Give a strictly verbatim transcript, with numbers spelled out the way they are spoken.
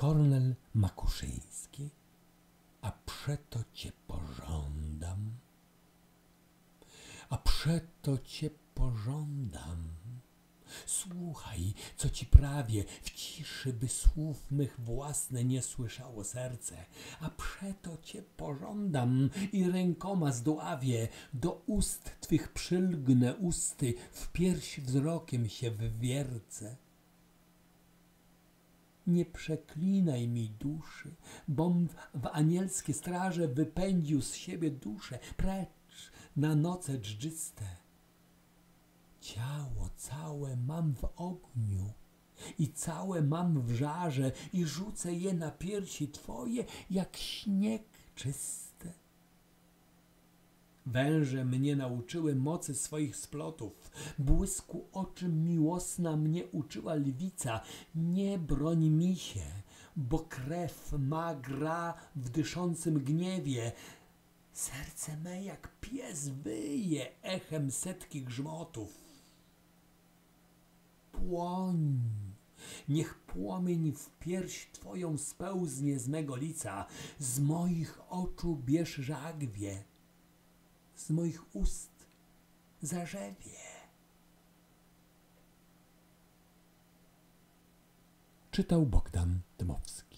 Kornel Makuszyński. A przeto cię pożądam, a przeto cię pożądam. Słuchaj, co ci prawię, w ciszy, by słów mych własne nie słyszało serce. A przeto cię pożądam i rękoma zdławię, do ust twych przylgnę usty, w pierś wzrokiem się wwiercę. Nie przeklinaj mi duszy, bom w anielskie straże wypędził z siebie duszę, precz na noce dżdżyste. Ciało całe mam w ogniu i całe mam w żarze i rzucę je na piersi twoje jak śnieg czyste. Węże mnie nauczyły mocy swoich splotów, błysku oczy miłosna mnie uczyła lwica. Nie broń mi się, bo krew ma gra w dyszącym gniewie. Serce me jak pies wyje echem setki grzmotów. Płoń, niech płomień w pierś twoją spełznie z mego lica, z moich oczu bierz żagwie, z moich ust zarzewie. Czytał Bogdan Dmowski.